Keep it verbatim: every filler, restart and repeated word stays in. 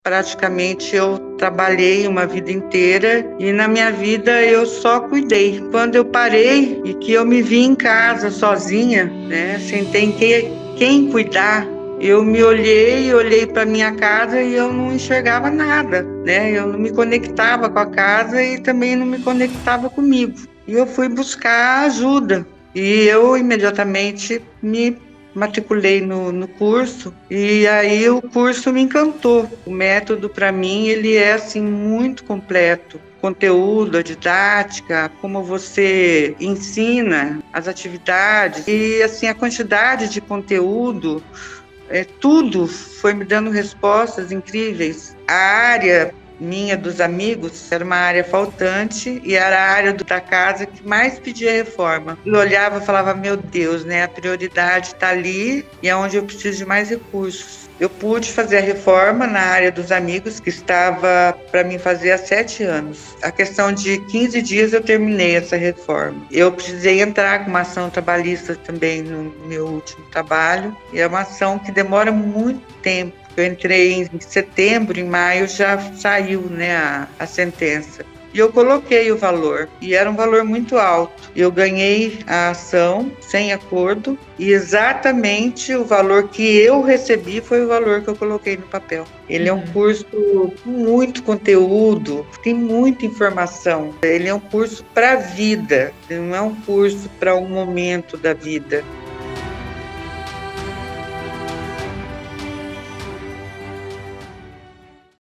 praticamente eu trabalhei uma vida inteira e na minha vida eu só cuidei. Quando eu parei e que eu me vi em casa sozinha, né, sem ter quem, quem cuidar, eu me olhei, olhei para minha casa e eu não enxergava nada, né? Eu não me conectava com a casa e também não me conectava comigo. E eu fui buscar ajuda e eu imediatamente me matriculei no, no curso e aí o curso me encantou. O método para mim ele é assim muito completo. Conteúdo, a didática, como você ensina as atividades e assim a quantidade de conteúdo, é, tudo foi me dando respostas incríveis. A área minha dos amigos era uma área faltante e era a área da casa que mais pedia reforma. Eu olhava e falava, meu Deus, né? A prioridade está ali e é onde eu preciso de mais recursos. Eu pude fazer a reforma na área dos amigos, que estava para mim fazer há sete anos. A questão de quinze dias eu terminei essa reforma. Eu precisei entrar com uma ação trabalhista também no meu último trabalho, e é uma ação que demora muito tempo. Eu entrei em setembro, em maio já saiu, né, a, a sentença. E eu coloquei o valor, e era um valor muito alto. Eu ganhei a ação sem acordo, e exatamente o valor que eu recebi foi o valor que eu coloquei no papel. Ele é um curso com muito conteúdo, tem muita informação. Ele é um curso para a vida, não é um curso para um momento da vida.